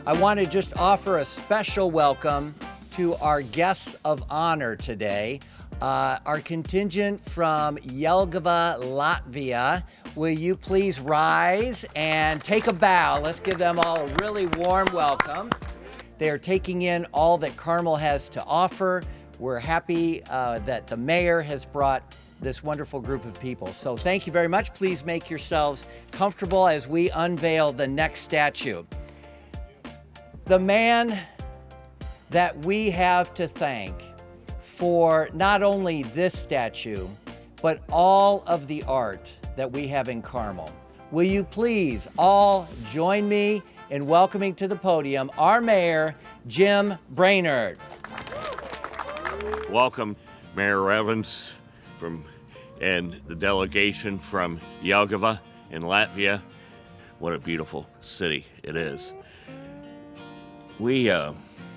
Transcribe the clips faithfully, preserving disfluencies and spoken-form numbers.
I want to just offer a special welcome to our guests of honor today. Uh, our contingent from Jelgava, Latvia. Will you please rise and take a bow? Let's give them all a really warm welcome. They are taking in all that Carmel has to offer. We're happy uh, that the mayor has brought this wonderful group of people. So thank you very much. Please make yourselves comfortable as we unveil the next statue. The man that we have to thank for not only this statue, but all of the art that we have in Carmel. Will you please all join me in welcoming to the podium our mayor, Jim Brainerd. Welcome, Mayor Evans from, and the delegation from Jelgava in Latvia. What a beautiful city it is. We uh,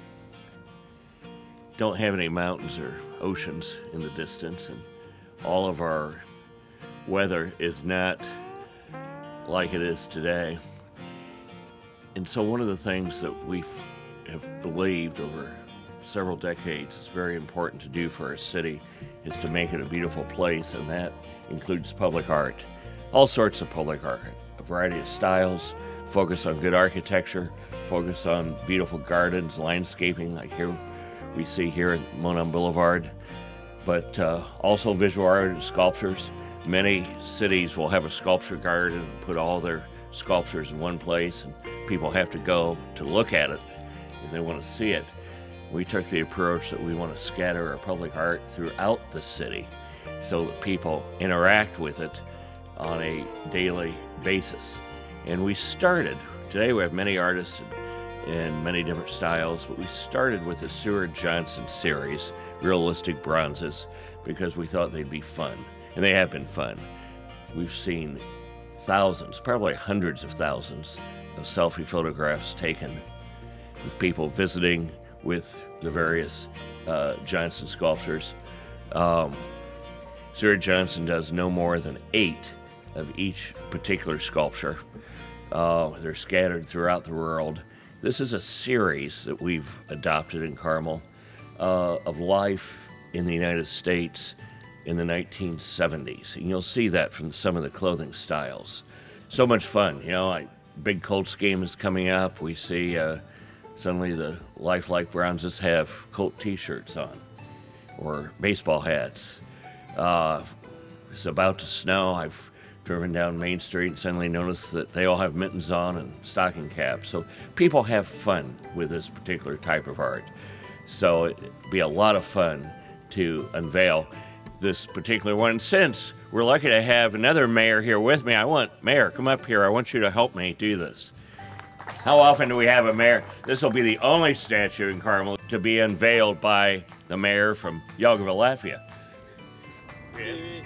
don't have any mountains or oceans in the distance, and all of our weather is not like it is today. And so one of the things that we have believed over several decades is very important to do for our city is to make it a beautiful place, and that includes public art. All sorts of public art, a variety of styles, focus on good architecture, focus on beautiful gardens, landscaping like here we see here at Monon Boulevard, but uh, also visual art and sculptures. Many cities will have a sculpture garden and put all their sculptures in one place, and people have to go to look at it if they want to see it. We took the approach that we want to scatter our public art throughout the city so that people interact with it on a daily basis. And we started, today we have many artists in, in many different styles, but we started with the Seward Johnson series, realistic bronzes, because we thought they'd be fun. And they have been fun. We've seen thousands, probably hundreds of thousands of selfie photographs taken with people visiting with the various uh, Johnson sculptures. Um, Seward Johnson does no more than eight of each particular sculpture. Uh, they're scattered throughout the world. This is a series that we've adopted in Carmel uh, of life in the United States in the nineteen seventies. And you'll see that from some of the clothing styles. So much fun, you know, like big Colts game is coming up. We see uh, suddenly the lifelike bronzes have Colt t-shirts on or baseball hats. Uh, it's about to snow. I've driven down Main Street and suddenly noticed that they all have mittens on and stocking caps. So people have fun with this particular type of art. So it'd be a lot of fun to unveil this particular one. Since we're lucky to have another mayor here with me, I want, Mayor, come up here. I want you to help me do this. How often do we have a mayor? This will be the only statue in Carmel to be unveiled by the mayor from Jelgava, Latvia. Three.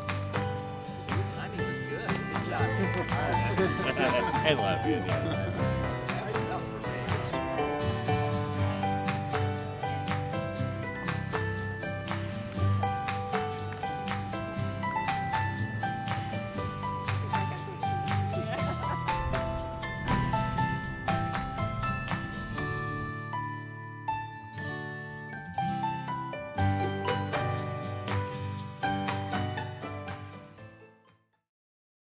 And Latvia.